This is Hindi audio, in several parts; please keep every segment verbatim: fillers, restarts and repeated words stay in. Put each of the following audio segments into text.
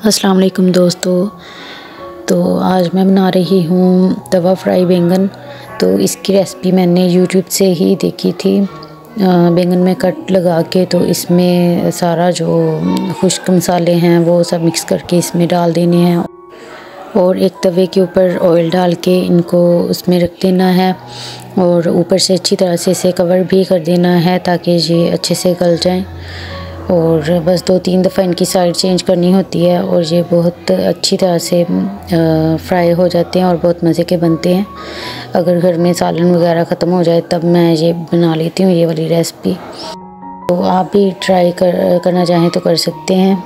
अस्सलाम वालेकुम दोस्तों। तो आज मैं बना रही हूँ तवा फ्राई बैंगन। तो इसकी रेसिपी मैंने यूट्यूब से ही देखी थी। बैंगन में कट लगा के तो इसमें सारा जो खुश्क मसाले हैं वो सब मिक्स करके इसमें डाल देने हैं और एक तवे के ऊपर ऑयल डाल के इनको उसमें रख देना है और ऊपर से अच्छी तरह से इसे कवर भी कर देना है ताकि ये अच्छे से गल जाएं। और बस दो तीन दफ़ा इनकी साइड चेंज करनी होती है और ये बहुत अच्छी तरह से फ्राई हो जाते हैं और बहुत मज़े के बनते हैं। अगर घर में सालन वगैरह ख़त्म हो जाए तब मैं ये बना लेती हूँ ये वाली रेसिपी। तो आप भी ट्राई कर करना चाहें तो कर सकते हैं।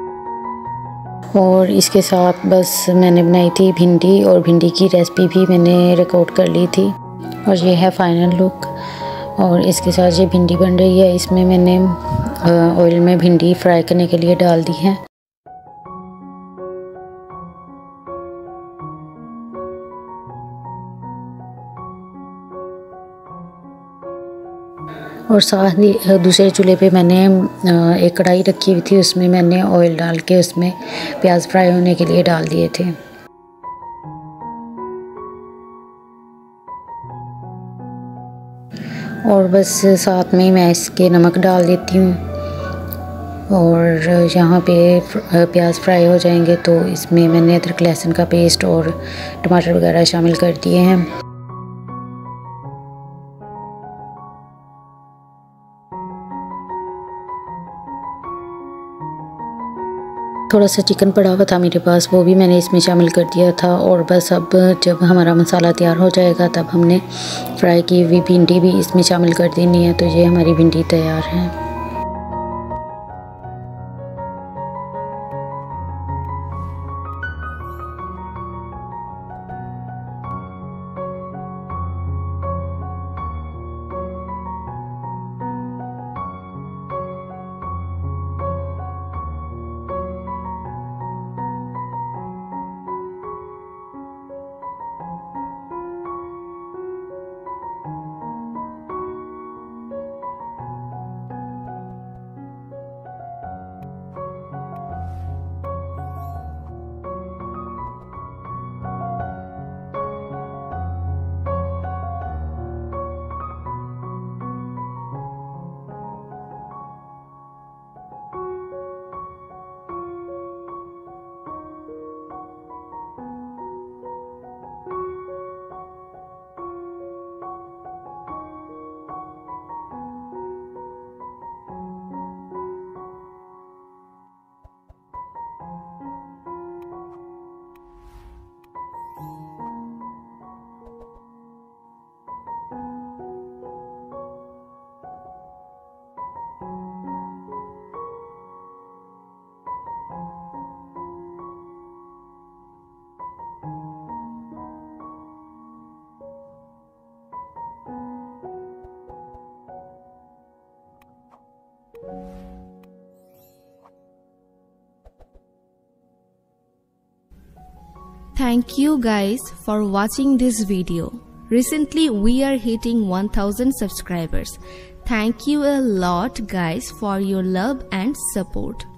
और इसके साथ बस मैंने बनाई थी भिंडी और भिंडी की रेसिपी भी मैंने रिकॉर्ड कर ली थी और ये है फाइनल लुक। और इसके साथ ये भिंडी बन रही है, इसमें मैंने ऑयल में भिंडी फ्राई करने के लिए डाल दी है। और साथ ही दूसरे चूल्हे पे मैंने एक कढ़ाई रखी हुई थी, उसमें मैंने ऑयल डाल के उसमें प्याज फ्राई होने के लिए डाल दिए थे। और बस साथ में मैं इसके नमक डाल देती हूँ। और यहाँ पे प्याज फ्राई हो जाएंगे तो इसमें मैंने अदरक लहसुन का पेस्ट और टमाटर वगैरह शामिल कर दिए हैं। थोड़ा सा चिकन पड़ा हुआ था मेरे पास, वो भी मैंने इसमें शामिल कर दिया था। और बस अब जब हमारा मसाला तैयार हो जाएगा तब हमने फ्राई की हुई भिंडी भी इसमें शामिल कर देनी है। तो ये हमारी भिंडी तैयार है। Thank you guys for watching this video. Recently we are hitting one thousand subscribers. Thank you a lot guys for your love and support.